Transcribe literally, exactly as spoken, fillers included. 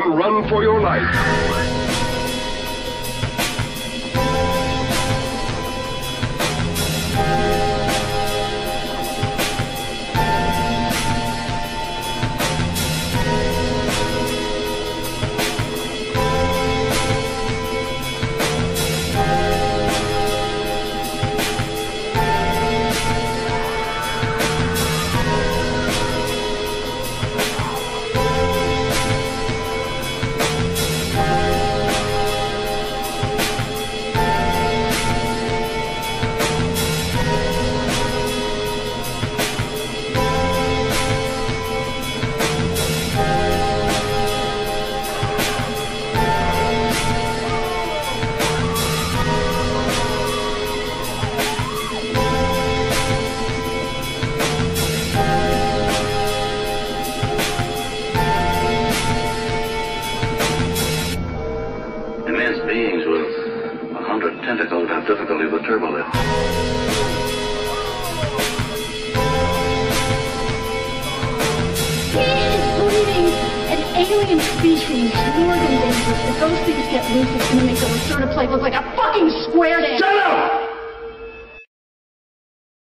then run for your life. Beings with a hundred tentacles have difficulty with turbolift. He is breeding an alien species more than dangerous. If those things get loose, it's gonna make the return of play look like a fucking square dance. Shut up!